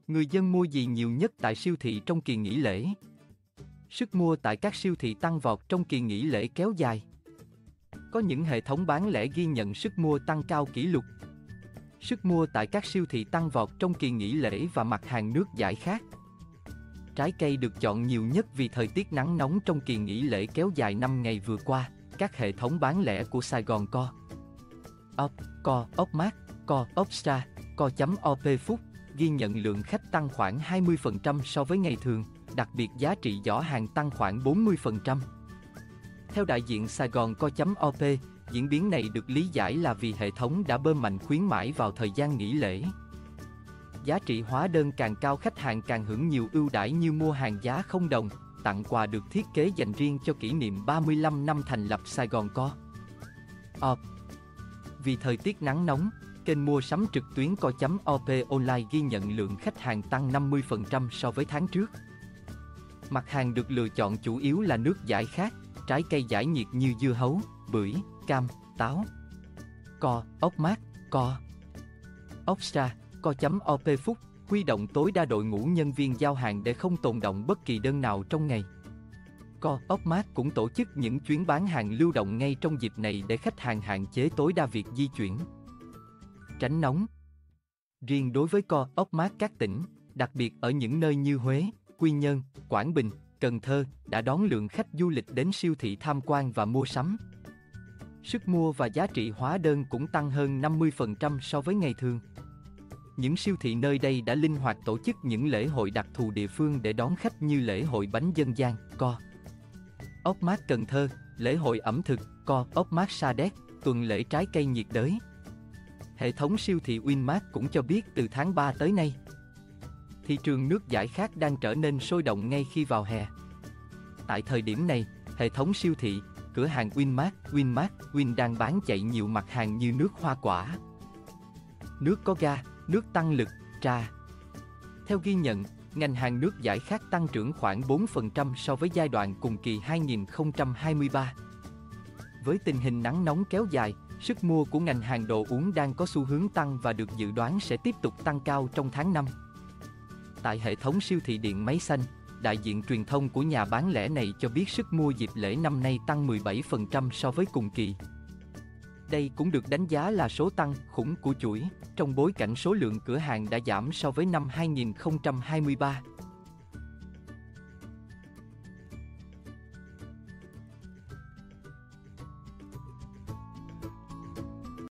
Người dân mua gì nhiều nhất tại siêu thị trong kỳ nghỉ lễ? Sức mua tại các siêu thị tăng vọt trong kỳ nghỉ lễ kéo dài. Có những hệ thống bán lẻ ghi nhận sức mua tăng cao kỷ lục. Sức mua tại các siêu thị tăng vọt trong kỳ nghỉ lễ và mặt hàng nước giải khát. Trái cây được chọn nhiều nhất vì thời tiết nắng nóng trong kỳ nghỉ lễ kéo dài 5 ngày vừa qua. Các hệ thống bán lẻ của Sài Gòn Co.op Mart, Co.op Extra, Co.op Food ghi nhận lượng khách tăng khoảng 20% so với ngày thường, đặc biệt giá trị giỏ hàng tăng khoảng 40%. Theo đại diện Sài Gòn Co.op, diễn biến này được lý giải là vì hệ thống đã bơm mạnh khuyến mãi vào thời gian nghỉ lễ. Giá trị hóa đơn càng cao, khách hàng càng hưởng nhiều ưu đãi như mua hàng giá không đồng, tặng quà được thiết kế dành riêng cho kỷ niệm 35 năm thành lập Sài Gòn Co.op. Vì thời tiết nắng nóng, kênh mua sắm trực tuyến Co.op Online ghi nhận lượng khách hàng tăng 50% so với tháng trước. Mặt hàng được lựa chọn chủ yếu là nước giải khát, trái cây giải nhiệt như dưa hấu, bưởi, cam, táo. Co.op Mart, Co.op Extra, Co.op Food huy động tối đa đội ngũ nhân viên giao hàng để không tồn đọng bất kỳ đơn nào trong ngày. Co.op Mart cũng tổ chức những chuyến bán hàng lưu động ngay trong dịp này để khách hàng hạn chế tối đa việc di chuyển. Tránh nóng. Riêng đối với Co.op Mart, các tỉnh, đặc biệt ở những nơi như Huế, Quy Nhơn, Quảng Bình, Cần Thơ, đã đón lượng khách du lịch đến siêu thị tham quan và mua sắm. Sức mua và giá trị hóa đơn cũng tăng hơn 50% so với ngày thường. Những siêu thị nơi đây đã linh hoạt tổ chức những lễ hội đặc thù địa phương để đón khách như lễ hội bánh dân gian, Co.op Mart Cần Thơ, lễ hội ẩm thực, Co.op Mart Sa Đéc, tuần lễ trái cây nhiệt đới. Hệ thống siêu thị Winmart cũng cho biết từ tháng 3 tới nay, thị trường nước giải khát đang trở nên sôi động ngay khi vào hè. Tại thời điểm này, hệ thống siêu thị, cửa hàng Win đang bán chạy nhiều mặt hàng như nước hoa quả, nước có ga, nước tăng lực, trà. Theo ghi nhận, ngành hàng nước giải khát tăng trưởng khoảng 4% so với giai đoạn cùng kỳ 2023. Với tình hình nắng nóng kéo dài, sức mua của ngành hàng đồ uống đang có xu hướng tăng và được dự đoán sẽ tiếp tục tăng cao trong tháng 5. Tại hệ thống siêu thị Điện Máy Xanh, đại diện truyền thông của nhà bán lẻ này cho biết sức mua dịp lễ năm nay tăng 17% so với cùng kỳ. Đây cũng được đánh giá là số tăng khủng của chuỗi, trong bối cảnh số lượng cửa hàng đã giảm so với năm 2023.